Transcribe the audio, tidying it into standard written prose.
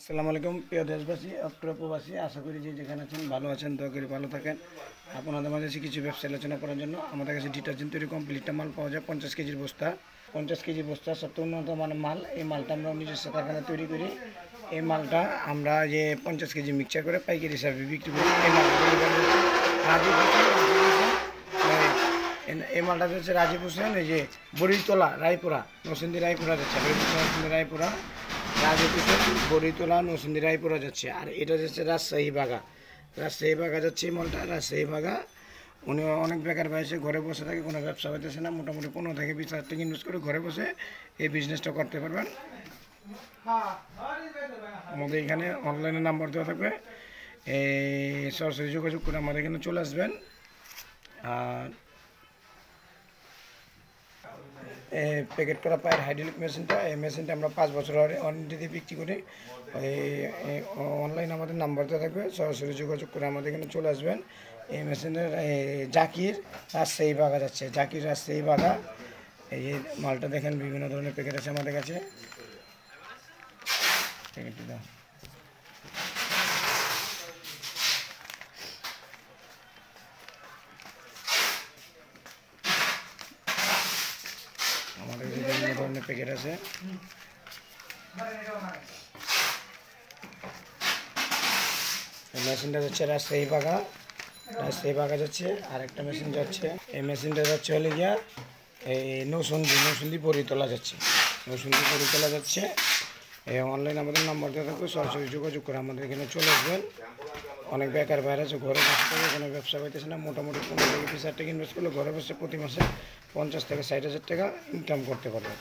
আসসালামু আলাইকুম প্রিয় দেশবাসী ও প্রিয় প্রবাসী, আশা করি যে যেখানে আছেন ভালো আছেন। দয়া করে ভালো থাকেন। আপনাদের মাঝে কিছু ব্যবসা আলোচনা করার জন্য আমাদের কাছে ডিটারজেন্ট তৈরি কমপ্লিটটা মাল পাওয়া যায় 50 কেজির বস্তা। 50 কেজির বস্তা সবচেয়ে উন্নত মানের মাল। এই মালটা আমরা নিজস্ব কারখানায় তৈরি করি। এই মালটা আমরা যে 50 কেজি মিক্সচার করে পাইকারি হিসাবে বিক্রি করি। এই মালটা হচ্ছে রাজীব হোসেন, এই যে বড়িতলা রায়পুরা নরসিংদী রায়পুরা যাচ্ছে, নরসিংদী রায়পুরা রাজীব হোসেন বড়িতলা নরসিংদী রায়পুরা যাচ্ছে। আর এটা যাচ্ছে রাজশাহী বাগা যাচ্ছে এই মালটা রাজশাহী বাগা। উনি অনেক বেকার বয়সে ঘরে বসে থাকে, কোনো ব্যবসা হইতেছে না। মোটামুটি 15 থেকে 20 হাজার টাকা ইনভেস্ট করে ঘরে বসে এই বিজনেসটা করতে পারবেন। আমাদের এখানে অনলাইনে নাম্বার দেওয়া থাকবে, এই সরাসরি যোগাযোগ করে আমাদের এখানে চলে আসবেন। আর প্যাকেট করা পায়ের হাইড্রোলিক মেশিনটা, এই মেশিনটা আমরা 5 বছর ওয়ারেন্টি দিয়ে বিক্রি করি। অনলাইন আমাদের নাম্বার দেওয়া থাকবে, সরাসরি যোগাযোগ করে আমাদের এখানে চলে আসবেন। এই মেশিনের জাকির রাজশাহী বাগা যাচ্ছে, জাকির রাজশাহী বাগা। এই মালটা দেখেন বিভিন্ন ধরনের প্যাকেট আছে আমাদের কাছে। প্যাকেটটি দাও। আমাদের বিভিন্ন ধরনের প্যাকেট আছে। মেশিনটা যাচ্ছে রাজশাহী বাগা যাচ্ছে। আর একটা মেশিন যাচ্ছে, এই মেশিনটা যাচ্ছে হলে গিয়া এই নৌসন্দি বড়িতলা যাচ্ছে, এই অনলাইন আমাদের নাম্বার দেওয়া থাকবে, সরাসরি যোগাযোগ করে আমাদের এখানে চলে আসবেন। অনেক বেকার বাইরে আছে, ঘরে বসে থাকে, কোনো ব্যবসা পাইতেছে না। মোটামুটি 15 থেকে 20 হাজার টাকা ইনভেস্ট করলে ঘরে বসে প্রতি মাসে 50 থেকে 60 হাজার টাকা ইনকাম করতে পারবে।